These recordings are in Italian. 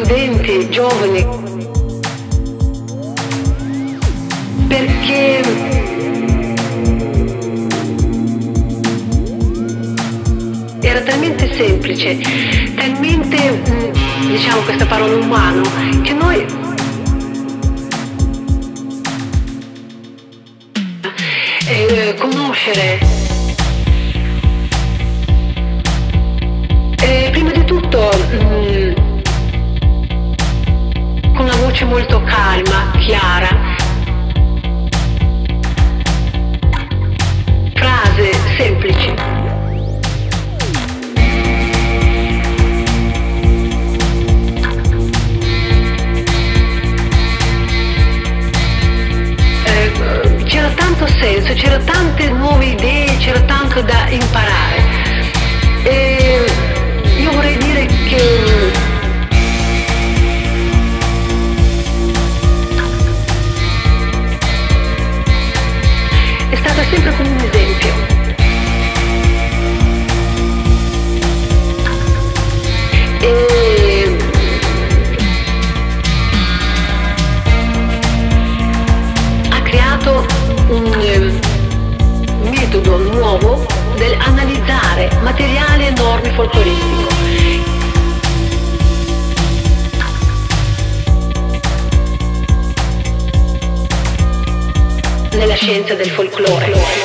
studenti, giovani, perché era talmente semplice, talmente, diciamo questa parola umano, che noi conoscere prima di tutto con una voce molto calma, chiara, frasi semplici. C'era tanto senso, c'erano tante nuove idee, c'era tanto da imparare. E io vorrei dire che è stata sempre come un esempio. E ha creato un metodo nuovo dell'analizzare materiale e norme folcloristico. Nella scienza del folklore.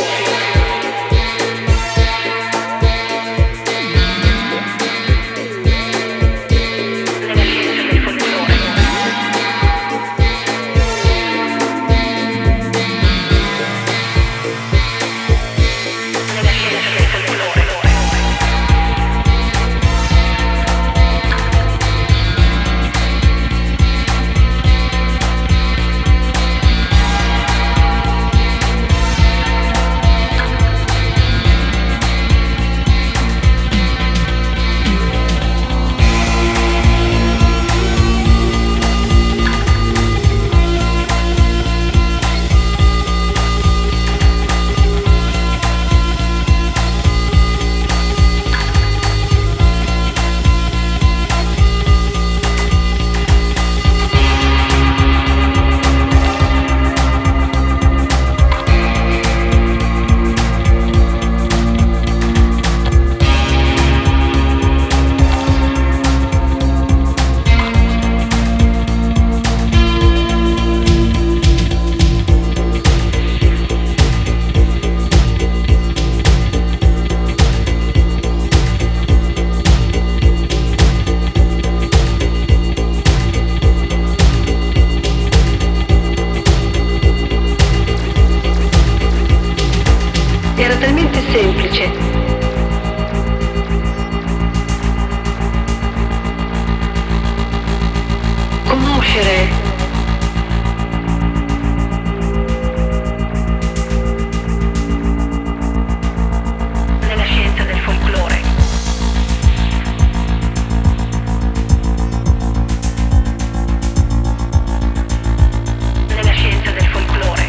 Era talmente semplice. Conoscere nella scienza del folklore. Nella scienza del folklore.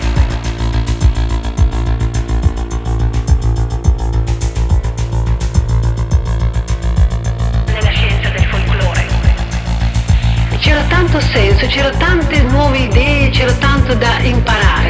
C'era tanto senso, c'erano tante nuove idee, c'era tanto da imparare.